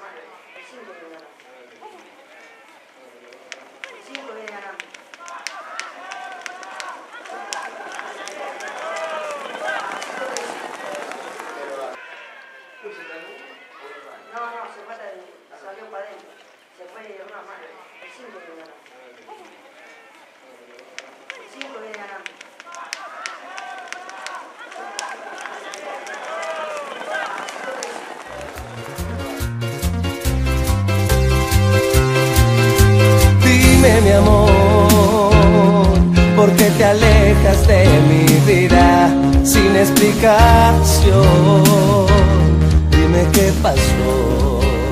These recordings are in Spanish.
El 5 viene ganando. El 5 viene ganando. No, se fue, salió para adentro. Se fue de una mano. El 5 viene ganando. El 5 viene ganando. Dime, mi amor, ¿por qué te alejas de mi vida sin explicación? Dime qué pasó.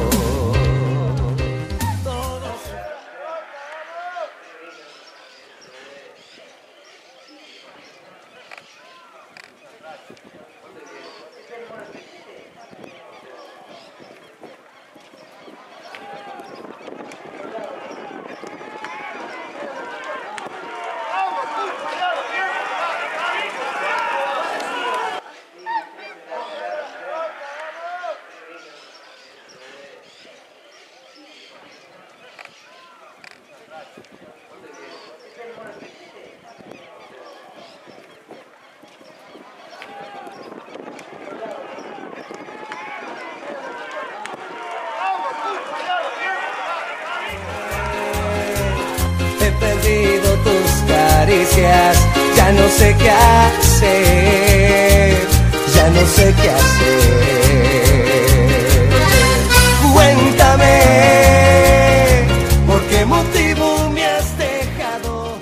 He perdido tus caricias, ya no sé qué hacer, ya no sé qué hacer. Cuéntame, ¿por qué motivo me has dejado?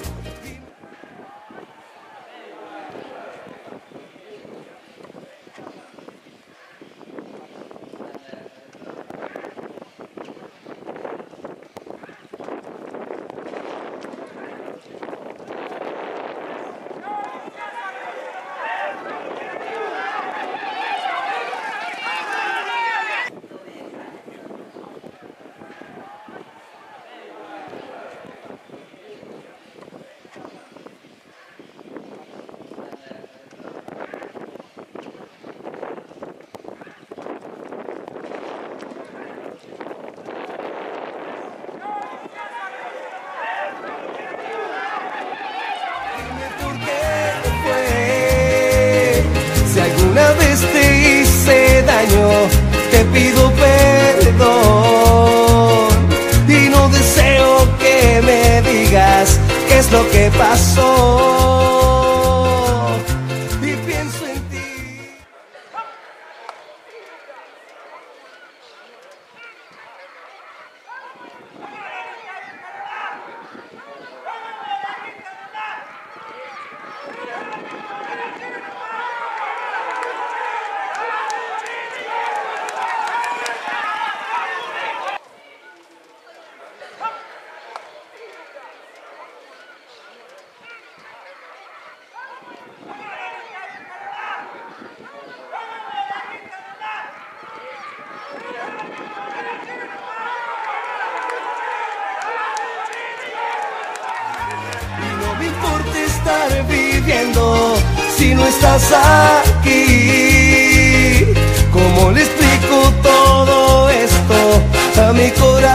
Una vez te hice daño, te pido perdón y no deseo que me digas qué es lo que pasó. Y pienso en ti. No me importa estar viviendo si no estás aquí. ¿Cómo le explico todo esto a mi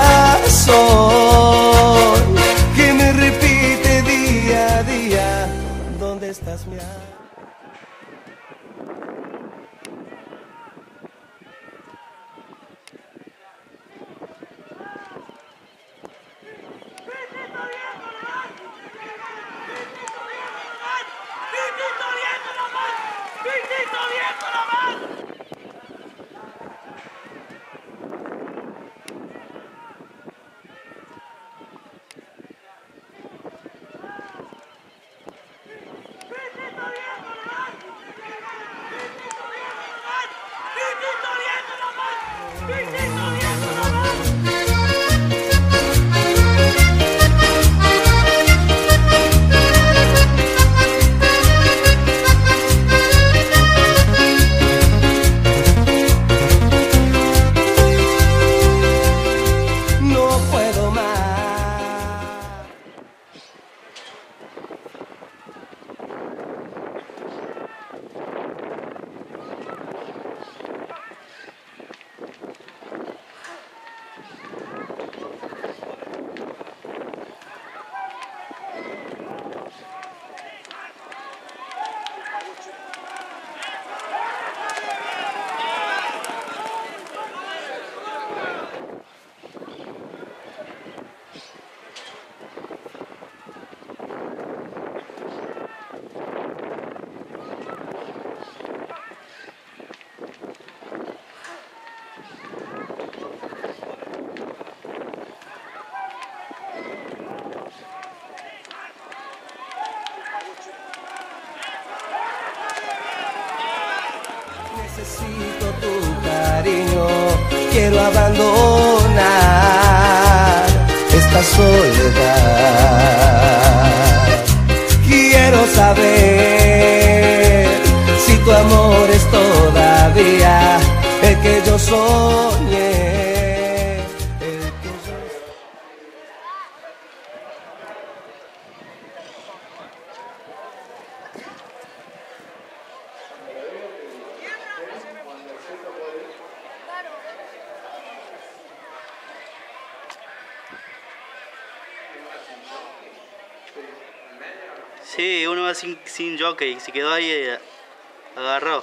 corazón que me repite día a día? ¿Dónde estás, mi amor? quiero abandonar esta soledad. Quiero saber si tu amor es todavía el que yo soñé, el que yo... Sí, uno va sin jockey, se quedó ahí agarrado.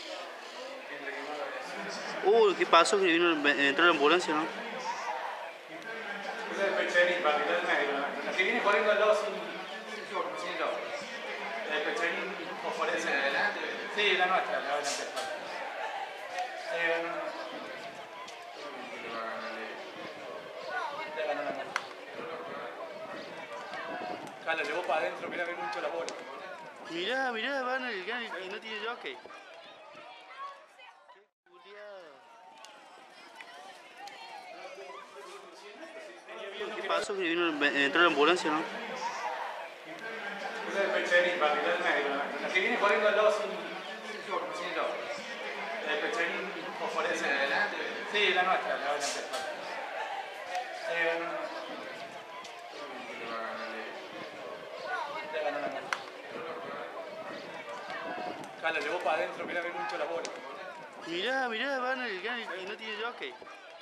¿Qué pasó? Que entró la ambulancia, ¿no? Ese es el Pecherín, para tirar el medio. La que viene corriendo al lado sin yo. El Pecherín fosforece. ¿Adelante? Sí, la nuestra, la adelante. La llevó para adentro, mirá, ve mucho la bola. Mirá, van el y no tiene jockey. ¿Qué pasó? Que entró la ambulancia, ¿no? Ese es el Pecherín, para tirar el medio. La que viene corriendo al lado sin yo. El Pecherín fosforece. ¿Adelante? Sí, la nuestra, la adelante. La llevó para adentro, mirá, ve mucho la bola. Mirá, van el y no tiene jockey.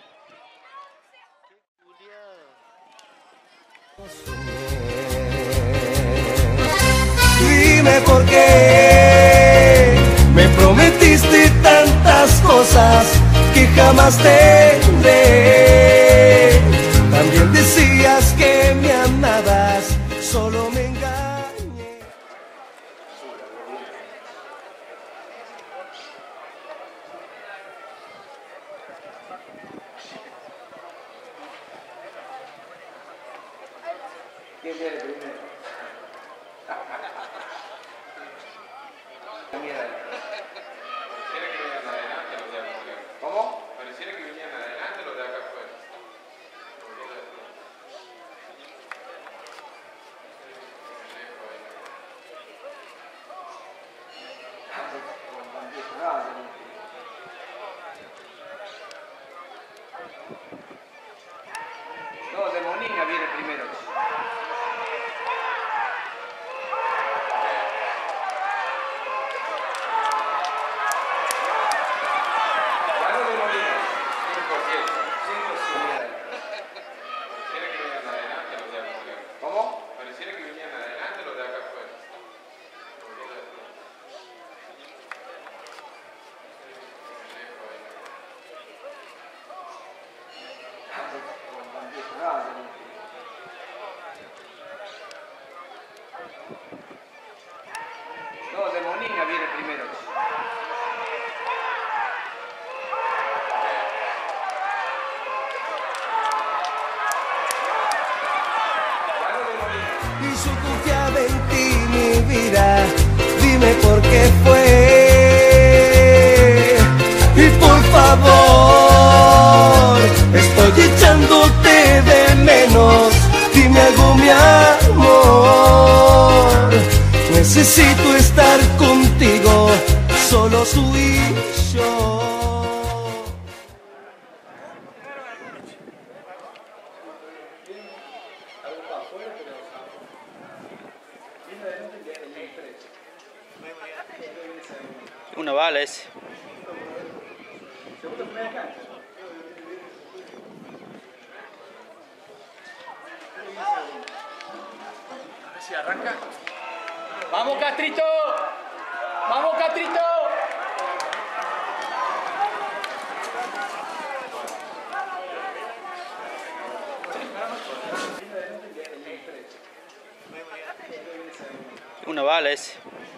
Dime por qué me prometiste tantas cosas que jamás tendré. También decías que me amabas, solo me engañé. ¿Quién viene primero? Pareciera que venían adelante los de afuera. ¿Cómo? Pareciera que venían adelante los de acá afuera. No, de Moninga viene primero. Ganó de Moninga. 5-7. 5-7. Pareciera que venían adelante los de afuera. ¿Cómo? Pareciera que venían adelante los de acá afuera. No, de Moninga viene primero. Ganó de Moninga. Y yo confiaba en ti, mi vida, dime por qué fue. Y por favor, estoy echándote de menos, dime algo, mi amor. Necesito estar contigo, solo tú y yo. Una bala ese. A ver si arranca. ¡Vamos, Castrito! ¡Vamos, Castrito! Una bala ese.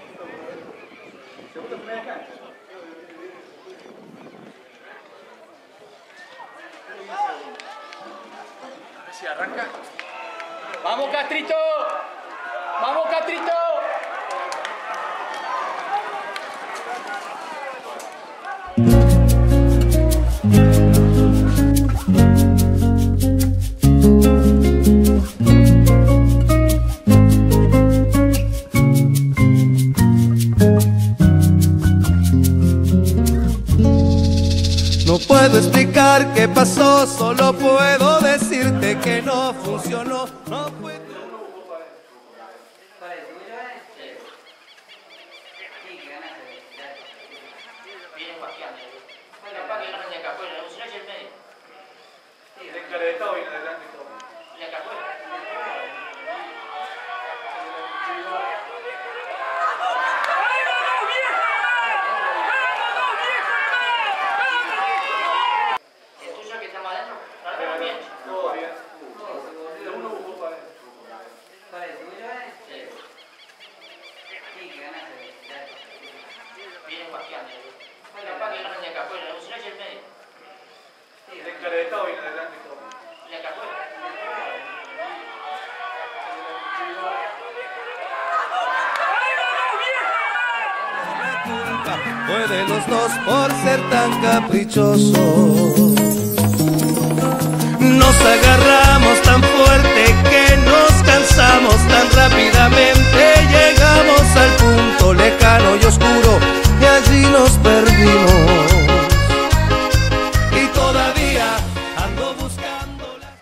A ver si arranca. ¡Vamos, Castrito! ¡Vamos, Castrito! No puedo explicar qué pasó, solo puedo decirte que no funcionó. No puedo... Encaretado y en adelante todo. Todo bien. De uno buscó para adentro. Encaretado y en adelante todo. La culpa fue de los dos por ser tan caprichosos. Nos agarramos tan fuerte que nos cansamos tan rápidamente. Llegamos al punto lejano y oscuro y allí nos perdimos. Y todavía ando buscando la...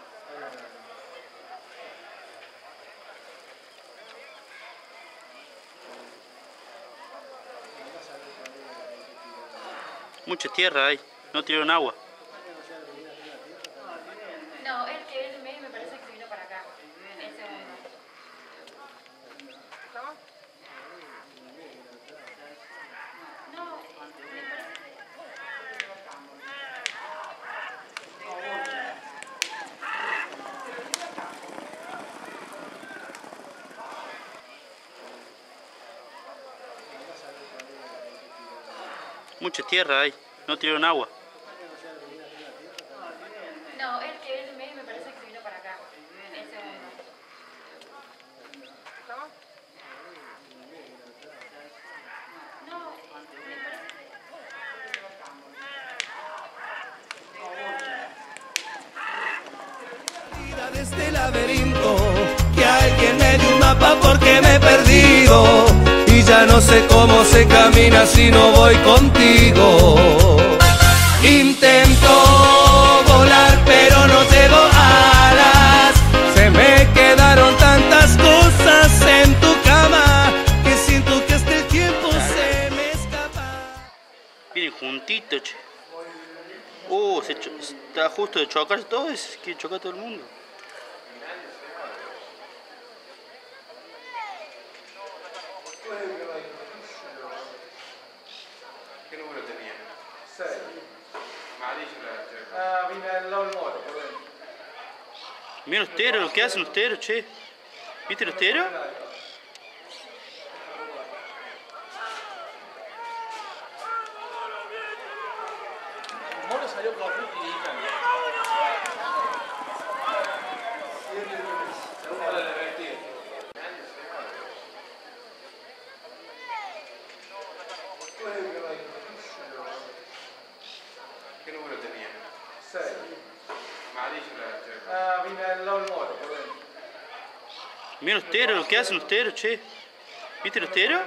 Mucha tierra hay, no tiraron agua. No, el que él me parece que vino para acá. El segundo. No, me Mucha tierra hay, no tiraron agua. No, el que él me parece que vino para acá. El segundo. No, me Salida de este laberinto, que alguien me dé un mapa porque me he perdido y ya no sé cómo se camina si no voy contigo. Intento volar pero no tengo alas, se me quedaron tantas cosas en tu cama que siento que hasta el tiempo se me escapa. Vienen juntitos, che. Está justo de chocarse todo, es que choca todo el mundo. ¿Qué número tenía? 6. Amarillo la checa. Ah, vine al lado del moro, por dentro. Miren los teros, lo que hacen los teros, che. ¿Viste los teros? El moro salió con fruta y cambio. Segundo de divertido. ¿Qué número tenía? 6. Amarillo la checa. Ah, vine al lado del moro, por dentro. Miren los teros, lo que hacen los teros, che. ¿Viste los teros?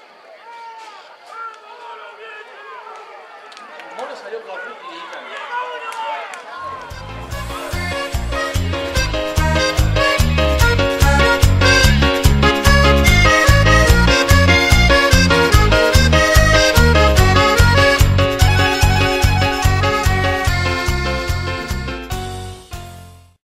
El moro salió con fruta y cambio.